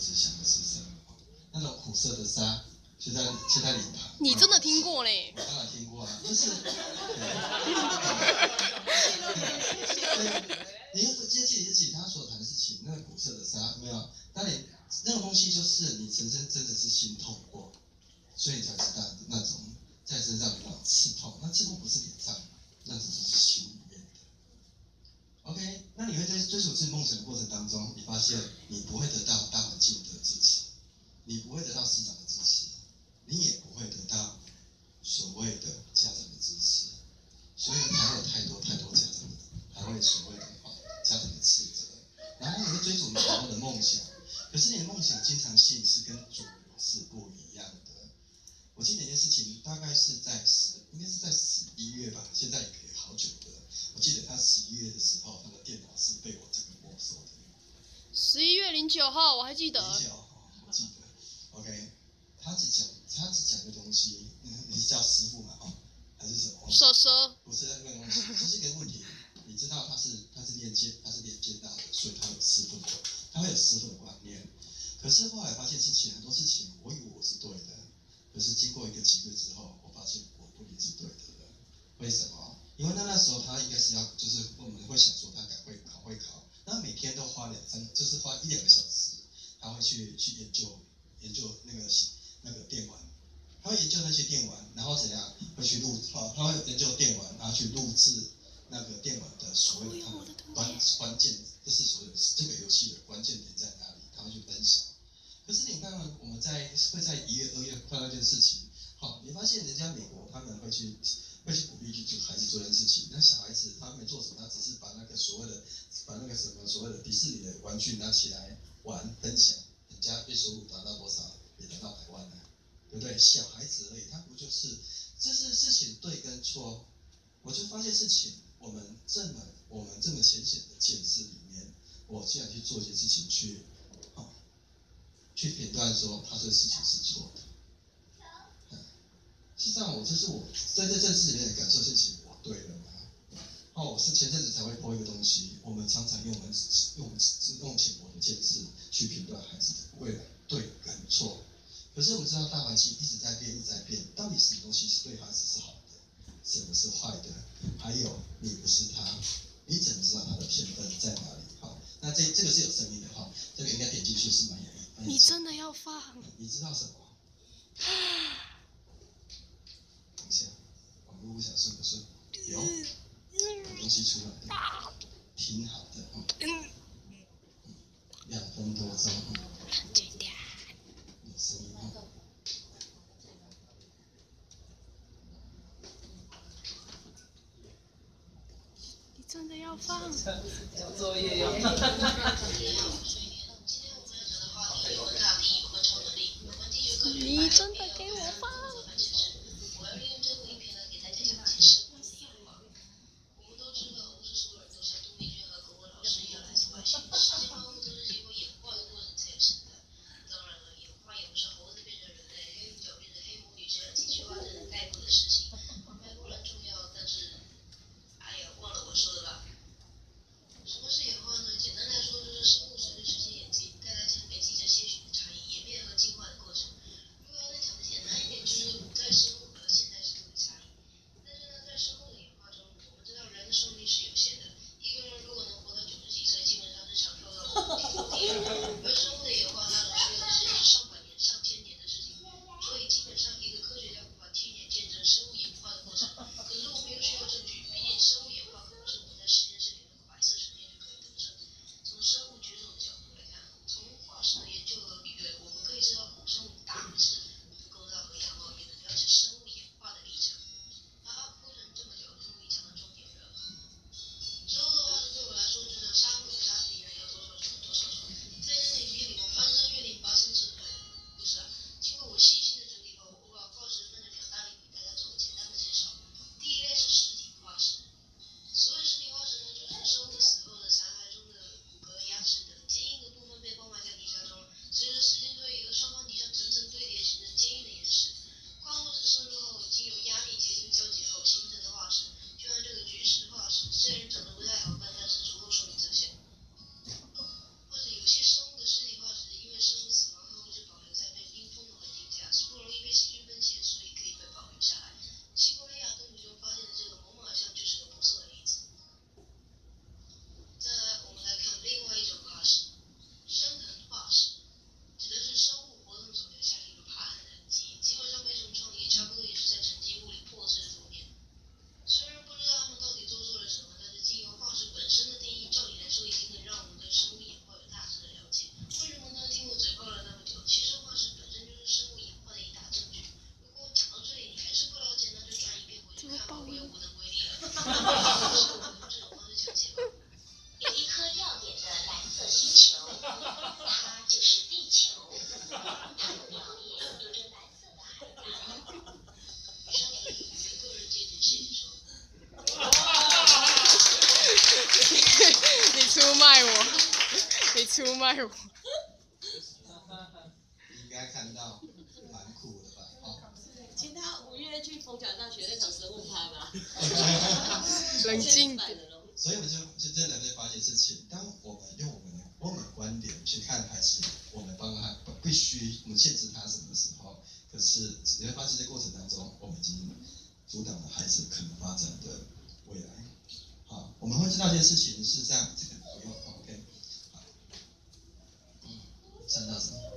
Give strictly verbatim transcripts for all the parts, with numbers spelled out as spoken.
只想的是什么？那种苦涩的沙，就在就在脸庞。 你真的听过嘞？ 我当然听过啊，就是。你要接近自己他所谈的事情，那个苦涩的沙，没有？当你那种东西，就是你真正真的是心痛过，所以你才知道那种在身上的那种刺痛。那刺痛不是脸上，那只是心里面的。OK， 那你会在追求自己梦想的过程当中，你发现你不会得到大环境的支持，你不会得到市长的支持，你也不会得到所谓的家长的支持，所以还有太多太多家长还会所谓的家长的斥责，然后你会追逐你想要的梦想，可是你的梦想经常性是跟主流是不一样的。我记得一件事情，大概是在十，应该是在十一月吧，现在也可以好久的。我记得他十一月的时候，他的电脑是被我整个没收的。 十一月零九号，我还记得。 零九，我记得。OK， 他只讲，他只讲一个东西，你是叫师傅嘛？哦，还是什么？ 蛇蛇。 不是那个东西，这是一个问题。你知道他是他是练剑，他是练剑道的，所以他有师傅的，他会有师傅的观念。可是后来发现事情很多事情，我以为我是对的，可是经过一个几个月之后，我发现我不一定是对的了。为什么？因为那那时候他应该是要，就是我们会想说他改会考会考，那每天都花两三，就是花一两个小时，他会去去研究研究那个那个电玩，他会研究那些电玩，然后怎样会去录，哦，他会研究电玩，然后去录制那个电玩的所谓的他的关关键，就是所谓的这个游戏的关键点在哪里，他会去分享。可是你看到我们在会在一月、二月看到一件事情，好，你发现人家美国他们会去会去鼓励去做孩子做这件事情，那小孩子他没做什么，他只是把那个所谓的把那个什么所谓的迪士尼的玩具拿起来玩分享，人家月收入达到多少？也达到百万了，对不对？小孩子而已，他不就是这是事情对跟错？我就发现事情，我们这么我们这么浅显的见识里面，我既然去做一件事情去，哦，去评断说他这个事情是错的。嗯，实际上我这是我在这件事里面的感受事情，我对了吗？哦，我是前阵子才会播一个东西，我们常常用我们用用浅薄的见识去评断孩子的未来对跟错。可是我们知道大环境一直在变，一直在变，到底什么东西是对孩子是好的，什么是坏的？还有你不是他，你怎么知道他的天分在哪里？好，那这这个是有声音的哈，这个应该点进去是蛮有意。 你真的要放？ 你知道什么？等一下，网络不想顺不顺？有，有东西出来了，挺好的，嗯，两分多钟，嗯，有声音哦。 你真的要放？ 交作业用。 你真的给我放？ 出卖我。 应该看到，蛮酷的吧？哦。 请他五月去逢甲大学那场生物趴吧。 冷静点。 所以我们就就真的会发现事情，当我们用我们的我们的观点去看孩子，我们帮他必须我们限制他什么的时候，可是你会发现在过程当中，我们已经阻挡了孩子可能发展的未来。好，我们会知道一件事情是这样，这个不用 OK。好，嗯，看到什么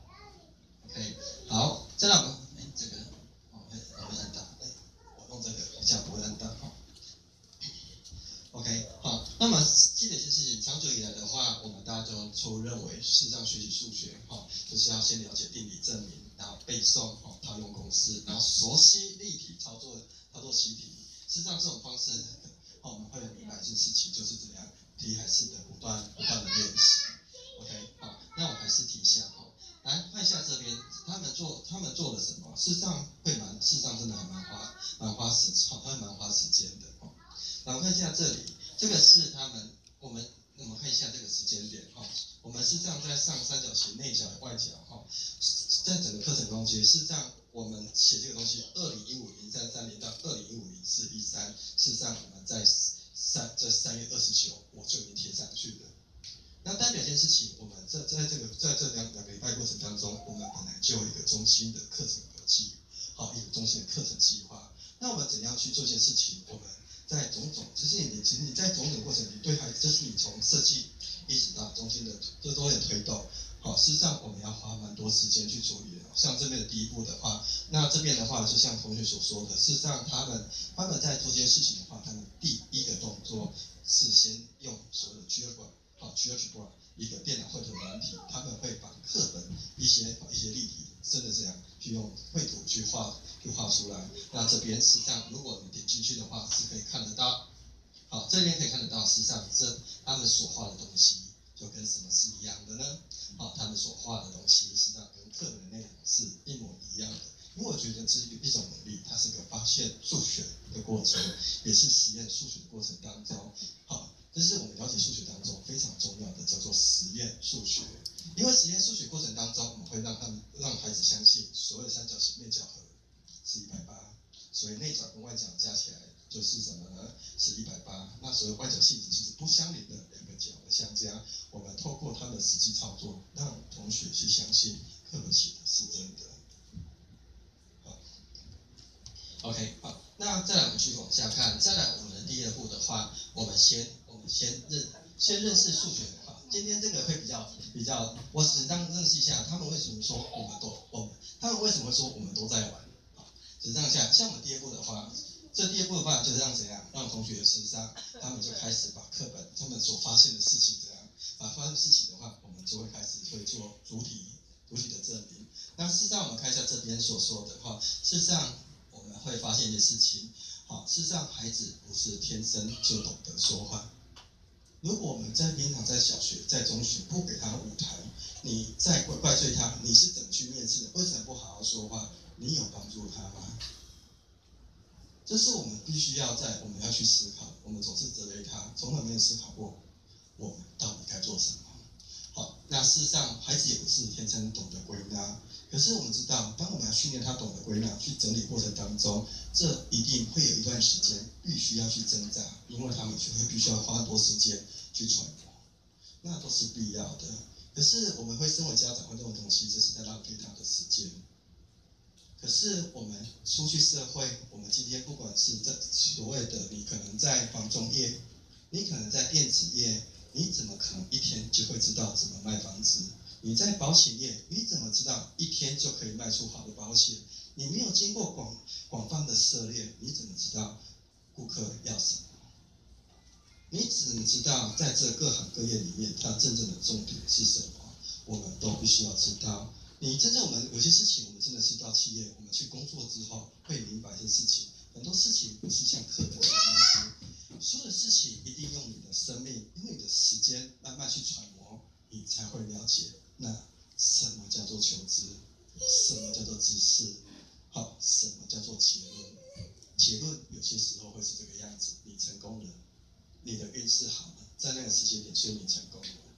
？OK， 好，再来我们哎这个哦哎我们按到哎我用这个比较不会按到哈。OK， 好，那么记得一件事情，长久以来的话，我们大家就都认为，事实上学习数学，哈，就是要先了解定理证明，然后背诵，哈，套用公式，然后熟悉立体操作，操作习题。事实上，这种方式，哈，我们会明白一件事情，就是怎么样，题还是的不断不断的练习。OK， 好，那我还是提一下，哈，来看一下这边，他们做他们做了什么？事实上会蛮，事实上真的还蛮花蛮花时，好，他们蛮花时间的，哈。那我们看一下这里，这个是他们，我们我们看一下这个时间点哈，我们是这样在上三角形内角外角哈，在整个课程中间是这样，我们写这个东西，二零一五零三三零到二零一五零四一三，事实上我们在三在三月二十九我就已经贴上去了。那代表一件事情，我们在在这个在这两两个礼拜过程当中，我们本来就有一个中心的课程轨迹，好，一个中心的课程计划。那我们怎样去做一件事情？我们在种种，就是你，其实你在种种过程，你对孩子，这是你从设计一直到中间的，这都有推动。好，事实上我们要花蛮多时间去处理的。像这边的第一步的话，那这边的话，就像同学所说的，事实上他们他们在做这件事情的话，他们第一个动作是先用所谓的 Geogebra， 好 Geogebra 一个电脑绘图软体，他们会把课本一些一些例题，真的这样去用绘图去画。就画出来，那这边实际上，如果你点进去的话，是可以看得到。好，这边可以看得到，实际上这他们所画的东西，就跟什么是一样的呢？好，他们所画的东西，实际上跟课本的内容是一模一样的。因为我觉得这是一种能力，它是个发现数学的过程，也是实验数学的过程当中。好，这是我们了解数学当中非常重要的，叫做实验数学。因为实验数学过程当中，我们会让他们让孩子相信，所谓的三角形内角和是一百八，所以内角跟外角加起来就是什么呢？是一百八。那所谓外角性质就是不相邻的两个角的相加。我们透过他的实际操作，让同学去相信课本写的是真的。好 ，OK， 好，那再来我们继续往下看。再来我们的第二步的话，我们先我们先认先认识数学。好，今天这个会比较比较，我只当认识一下他们为什么说我们都我们，他们为什么会说我们都在玩。只这样下，像我们第二步的话，这第二步的话就是让怎样，让同学事实上他们就开始把课本他们所发现的事情怎样，把发现的事情的话，我们就会开始会做主体主体的证明。那事实上我们看一下这边所说的话，事实上我们会发现一件事情，好，事实上孩子不是天生就懂得说话。如果我们在平常在小学在中学不给他舞台，你再怪怪罪他，你是怎么去面试的？为什么不好好说话？你有帮助他吗？这是我们必须要在我们要去思考。我们总是责备他，从来没有思考过我们到底该做什么。好，那事实上孩子也不是天生懂得归纳，可是我们知道，当我们要训练他懂得归纳、去整理过程当中，这一定会有一段时间必须要去挣扎，因为他们就会必须要花很多时间去揣摩，那都是必要的。可是我们会身为家长会认为东西这是在浪费他的时间。可是我们出去社会，我们今天不管是在所谓的你可能在房仲业，你可能在电子业，你怎么可能一天就会知道怎么卖房子？你在保险业，你怎么知道一天就可以卖出好的保险？你没有经过广广泛的涉猎，你怎么知道顾客要什么？你只能知道在这各行各业里面，它真正的重点是什么？我们都必须要知道。你真正我们有些事情，我们真的是到企业，我们去工作之后会明白这事情。很多事情不是像课本上那些，所有的事情一定用你的生命，用你的时间慢慢去揣摩，你才会了解。那什么叫做求知？什么叫做知识？好，什么叫做结论？结论有些时候会是这个样子：你成功了，你的运势好了，在那个时间点，所以你成功了。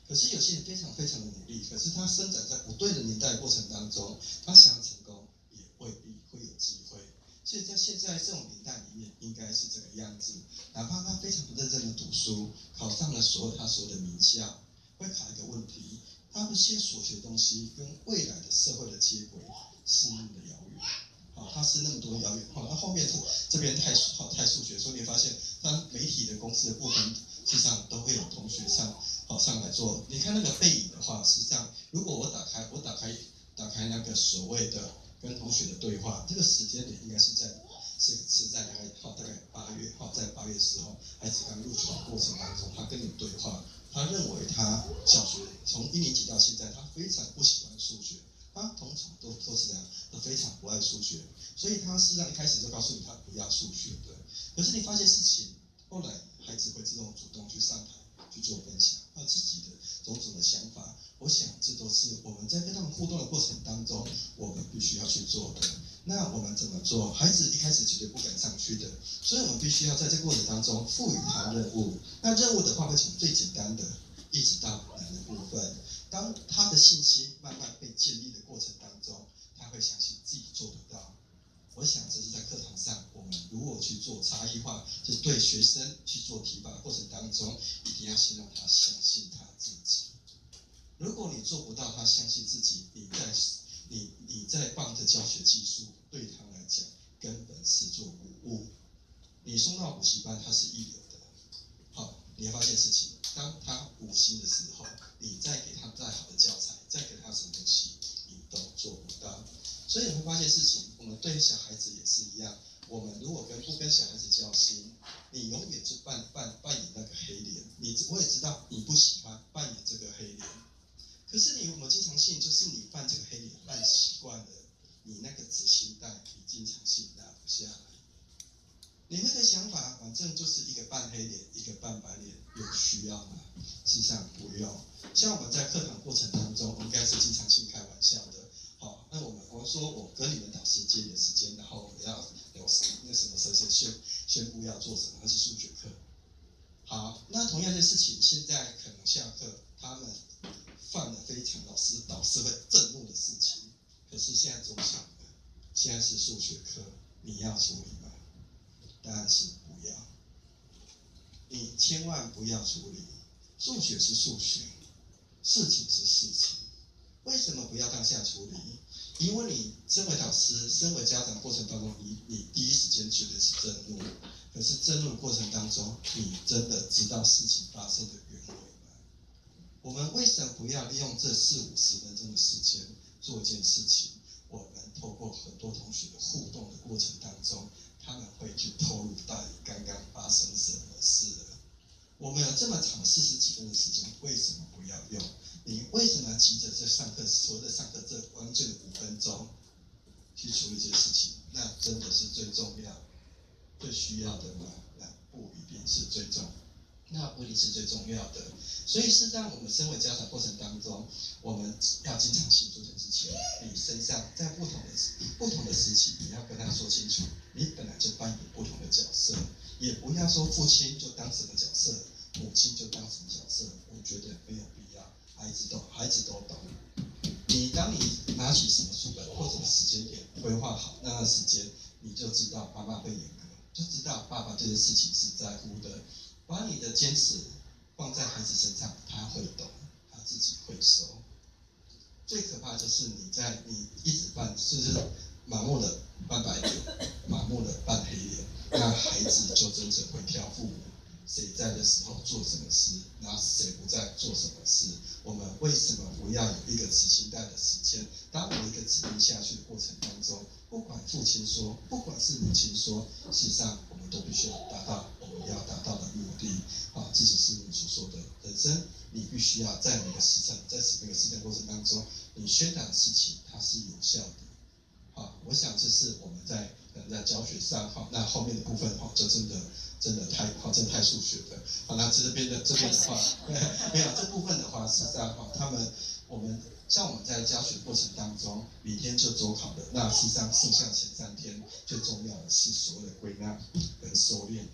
可是有些人非常非常的努力，可是他生长在不对的年代过程当中，他想要成功也未必会有机会。所以在现在这种年代里面，应该是这个样子。哪怕他非常不认真的读书，考上了所有他所有的名校，会考一个问题：他们现在所学的东西跟未来的社会的接轨是那么的遥远。好，它是那么多遥远。好，那后面这边太好太数学，所以你发现，当媒体的公司的部分，事实上都会有同学上好上来做。你看那个背影的话，事实上，如果我打开我打开打开那个所谓的跟同学的对话，这个时间点应该是在是是在大概好大概八月好在八月的时候，孩子刚入学的过程当中，他跟你对话，他认为他小学从一年级到现在，他非常不喜欢数学。他通常都都是这样，都非常不爱数学，所以他事实上一开始就告诉你他不要数学的。可是你发现事情，后来孩子会自动主动去上台去做分享，他自己的种种的想法。我想这都是我们在跟他们互动的过程当中，我们必须要去做的。那我们怎么做？孩子一开始绝对不敢上去的，所以我们必须要在这个过程当中赋予他任务。那任务的话会从最简单的一直到难的部分。当他的信心慢慢被建立的过程当中，他会相信自己做得到。我想这是在课堂上我们如果去做差异化，就是对学生去做提拔的过程当中，一定要先让他相信他自己。如果你做不到他相信自己，你在你你再棒的教学技术对他来讲根本是做无误。你送到补习班，他是一流的，好，你会发现事情，当他无心的时候，你再给他再好的教材，再给他什么东西，你都做不到。所以你会发现事情，我们对小孩子也是一样。我们如果跟不跟小孩子交心，你永远是扮扮扮演那个黑脸。你我也知道你不喜欢扮演这个黑脸，可是你有没有经常性，就是你扮这个黑脸扮习惯了，你那个执行带你经常性拿不下来。你那个想法，反正就是一个扮黑脸，一个扮白脸，有需要吗？事实上不用。像我们在课堂过程当中，我们应该是经常性开玩笑的。好，那我们我说我跟你们导师借点时间，然后我们要有那什么谁谁宣宣布要做什么，那是数学课。好，那同样的事情，现在可能下课他们犯了非常老师导师会震怒的事情，可是现在中小的，现在是数学课，你要处理吗？当然是不要。你千万不要处理。数学是数学，事情是事情。为什么不要当下处理？因为你身为导师、身为家长过程当中，你你第一时间觉得是震怒，可是震怒的过程当中，你真的知道事情发生的原委吗？我们为什么不要利用这四五十分钟的时间做一件事情？我们透过很多同学的互动的过程当中，他们会去透露到底刚刚发生什么事了。我们有这么长四十几分的时间，为什么不要用？你为什么急着在上课，所谓的上课这关键的五分钟去处理这些事情？那真的是最重要、最需要的吗？那不一定是最重要。那不一定是最重要的，所以是让我们身为家长过程当中，我们要经常性做这件事情。你身上在不同的不同的时期，你要跟他说清楚，你本来就扮演不同的角色，也不要说父亲就当什么角色，母亲就当什么角色，我觉得没有必要。孩子都孩子都懂。你当你拿起什么书本或者时间点规划好那段时间，你就知道妈妈会严格，就知道爸爸这件事情是在乎的。把你的坚持放在孩子身上，他会懂，他自己会收。最可怕就是你在你一直扮，就是盲目的扮白脸，盲目的扮黑脸，那孩子就真正会挑父母谁在的时候做什么事，然后谁不在做什么事。我们为什么不要有一个执行带的时间？当我一个指令下去的过程当中，不管父亲说，不管是母亲说，事实上我们都必须要达到我们要达到的目的。啊，这只是你所说的人生，你必须要在每个时辰，在每个时辰过程当中，你宣导的事情它是有效的。好，我想这是我们在可能在教学上，好，那后面的部分哈，就真的真的太好，真的太数学了。好，那这边的这边的话，没有这部分的话，实际上哈，他们我们像我们在教学过程当中，明天就周考的，那实际上剩下前三天最重要的是所谓的归纳跟收敛。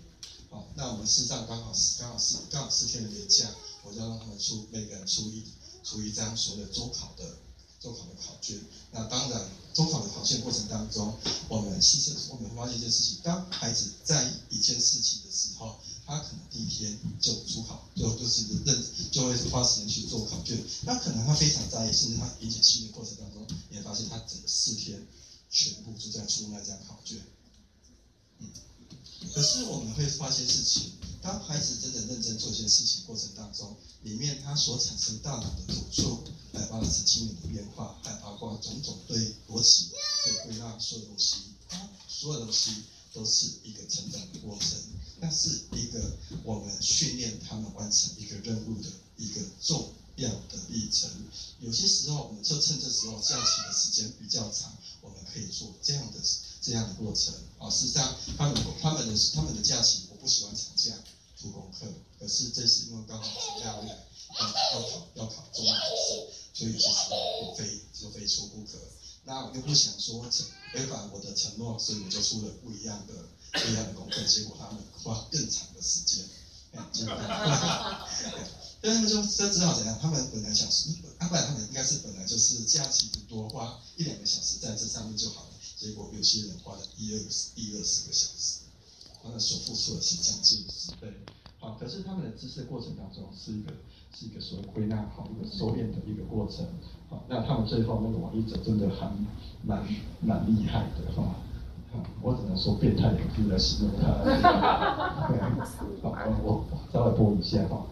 好，那我们事实上刚好是刚好是刚好四天的年假，我就要让他们出每个人出一出一张所谓的周考的周考的考卷。那当然，周考的考卷过程当中，我们事先我们发现一件事情：当孩子在意一件事情的时候，他可能第一天就出考，就就是认就会花时间去做考卷。那可能他非常在意，甚至他引起训练过程当中，你会发现他整个四天全部就在出那张考卷。嗯，可是我们会发现事情，当孩子真的认真做一件事情过程当中，里面他所产生大脑的组织，还包括神经元的变化，还包括种种对逻辑、对归纳所有东西，它所有东西都是一个成长的过程，那是一个我们训练他们完成一个任务的一个重要的历程。有些时候，我们就趁这时候假期的时间比较长，我们可以做这样的这样的过程。啊，事实上，他们他们的他们的假期，我不喜欢长假出功课，可是这是因为刚好长假回来要要考要考中文考试，所以有些时候我非就非出不可。那我又不想说违反我的承诺，所以我就出了不一样的不一样的功课，结果他们花更长的时间，哎，结果所以他们就这只好怎样？他们本来想是，啊，不然他们应该是本来就是假期多花一两个小时在这上面就好了，结果有些人花了一二十一二十个小时，他们所付出的是将近十倍。好，可是他们的知识过程当中是一个是一个所谓归纳好一个收敛的一个过程。好，那他们最后那个王一哲真的还蛮蛮厉害的哈。我只能说变态的字来形容他。对，好，我我稍微播一下哈。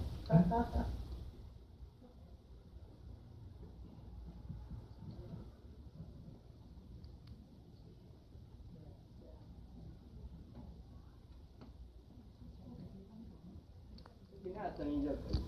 听他的声音就可以。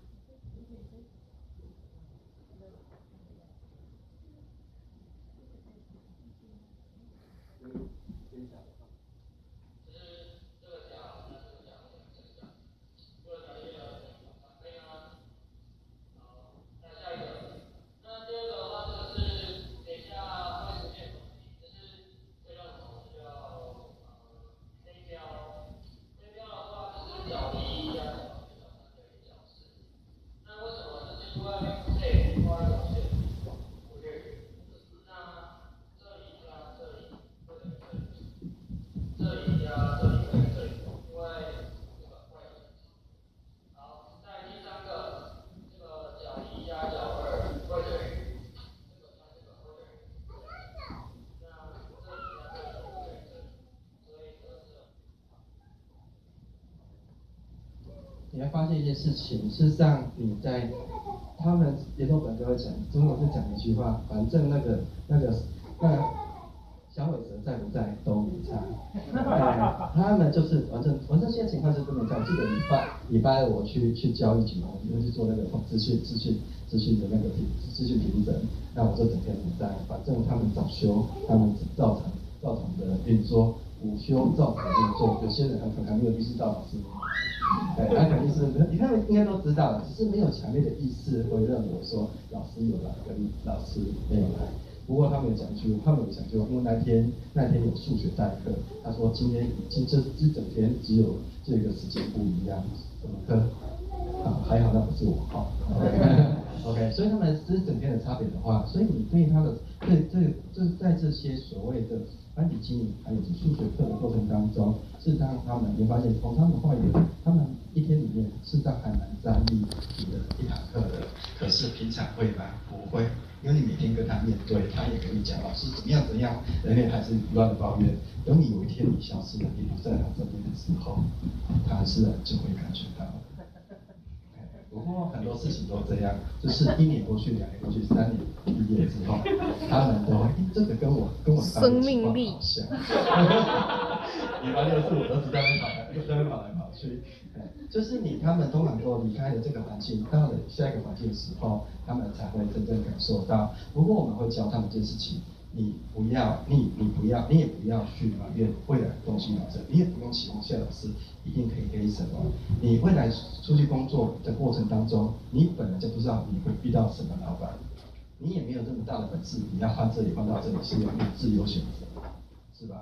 你会发现一件事情，事实上你在他们联络本就会讲，中国会讲一句话，反正那个那个那个小尾蛇在不在都没差。哎，他们就是反正反正现在情况就是没差。记得礼拜礼拜二我去去交易局，我们去做那个资讯资讯资讯的那个评资讯评审，那我就整天不在，反正他们早休，他们照常照常的运作。午休照常运作，有些人很可能没有意识到老师，对，他肯定是，你看应该都知道，只是没有强烈的意识会认为说老师有来跟老师没有来。不过他们有讲究，他们有讲究，因为那天那天有数学代课，他说今天今这这整天只有这个时间不一样，什么课？啊，还好那不是我哈。OK， 所以他们这是整天的差别的话，所以你对他的对这这在这些所谓的班级经营还有数学课的过程当中，事实上他们你发现从他们话语，他们一天里面事实上还蛮在意你的一堂课的，可是平常会吗？不会，因为你每天跟他面对，他也跟你讲老师怎么样怎么样，人家还是不断的抱怨。等你有一天你消失了，你不在他身边的时候，他自然就会感觉到。不过很多事情都这样，就是一年过去，两年过去，三年毕业之后，他们都，欸、这个跟我跟我当年情况好像。你发现是我都知道会跑来，在那边跑来跑去。就是你他们通常都离开了这个环境，到了下一个环境的时候，他们才会真正感受到。不过我们会教他们一件事情。你不要，你你不要，你也不要去埋怨未来的东西老师，你也不用期望夏老师一定可以给你什么。你未来出去工作的过程当中，你本来就不知道你会遇到什么老板，你也没有这么大的本事，你要换这里换到这里是有自由选择，是吧？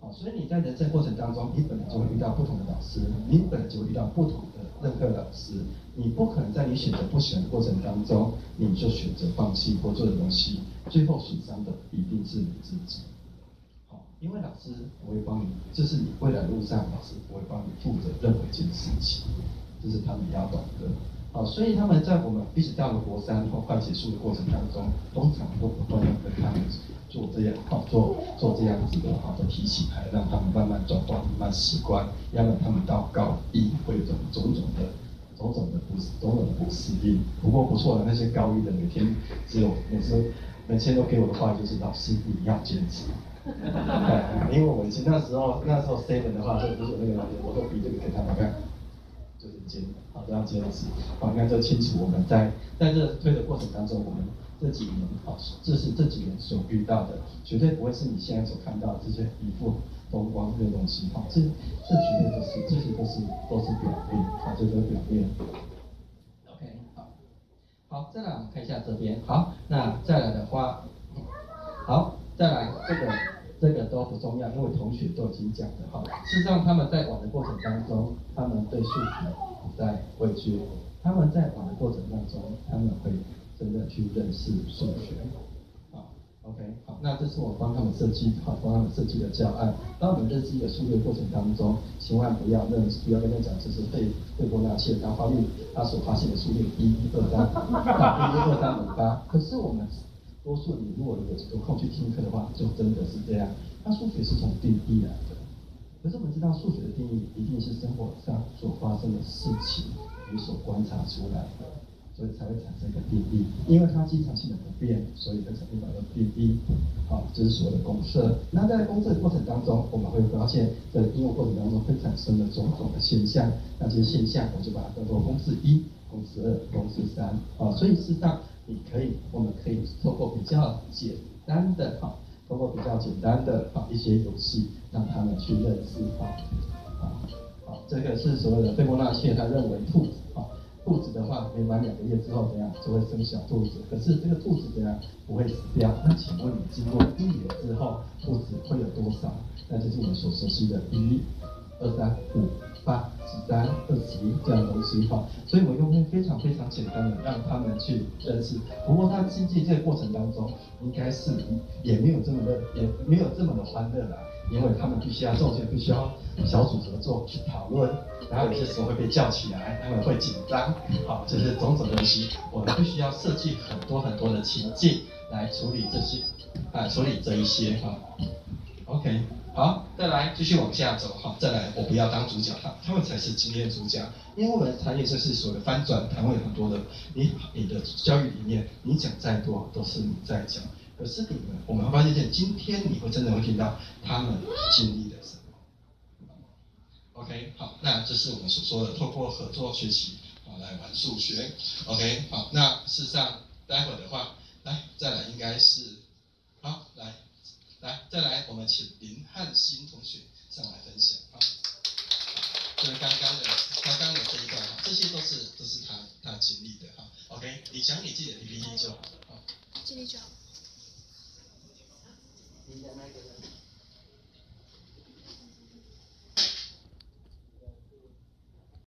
好，所以你在人生过程当中，你本来就会遇到不同的老师，你本来就会遇到不同的任课老师，你不可能在你选择不喜欢的过程当中，你就选择放弃或做的东西，最后损伤的一定是你自己。好，因为老师不会帮你，这是你未来路上老师不会帮你负责任何一件事情，这是他们要懂的。好，所以他们在我们一直到了国三或快结束的过程当中，通常都不断的跟他们做这样，好做做这样子的好的提醒牌，让他们慢慢转化、慢慢习惯，要不然他们到高一会有种种种的、种种的不种种的不适应。不过不错的，那些高一的每天只有每次每天都给我的话就是老师你要坚持。因为我以前那时候那时候 seven 的话，就不是有那个我都比这个给他们看。就是坚好，这样坚持，好，应该就清楚我们在在这推的过程当中，我们这几年，好，这是这几年所遇到的，绝对不会是你现在所看到的这些一副风光这些东西，好，这这绝对都是这些都是都是表面，好，这都是表面。OK， 好，好，再来我们看一下这边，好，那再来的话，好，再来这个。这个都不重要，因为同学都已经讲了哈。事实上，他们在玩的过程当中，他们对数学不再畏惧，他们在玩的过程当中，他们会真的去认识数学。好 ，OK， 好，那这是我帮他们设计，好，帮他们设计的教案。当我们认识一个数学过程当中，千万不要认，不要跟他讲这是费费波那契的达化率，他所发现的数列一、二、三、一、二、三、五、八。可是我们。多数你如果有有空去听课的话，就真的是这样。那数学是从定义来的，可是我们知道数学的定义一定是生活上所发生的事情你所观察出来的，所以才会产生一个定义。因为它经常性的不变，所以会产生一个定义。好，这是所谓的公设。那在公设的过程当中，我们会发现，在应用过程当中会产生的种种的现象，那这些现象我就把它叫做公式一、公式二、公式三。啊，所以事实上。你可以，我们可以透过比较简单的哈，透过比较简单的哈一些游戏，让他们去认识哈，啊，好，这个是所谓的费波那契，他认为兔子哈，兔子的话，每满两个月之后怎样就会生小兔子，可是这个兔子怎样不会死掉？那请问你经过一年之后，兔子会有多少？那就是我们所熟悉的一、二、三、五。八、十三、二十一这样的东西哈，所以我用非常非常简单的让他们去认识。不过他经济这个过程当中，应该是也没有这么的，也没有这么的欢乐啦，因为他们必须要中间必须要小组合作去讨论，然后有些时候会被叫起来，他们会紧张，好，就是种种东西，我们必须要设计很多很多的情境来处理这些，啊，处理这一些哈。OK。好，再来继续往下走哈，再来我不要当主角哈，他们才是经验主角，因为我们产业就是所谓的翻转，谈会很多的，你你的教育里面，你讲再多都是你在讲，可是你们我们会发现，今天你会真的会听到他们经历了什么。OK， 好，那这是我们所说的透过合作学习啊来玩数学。OK， 好，那事实上待会的话，来再来应该是好来。来，再来，我们请林汉欣同学上来分享啊。就是刚刚的，刚刚的这一段哈，这些都是都是他他经历的哈。OK， 你讲你自己的 P P T 就好。 经历就好。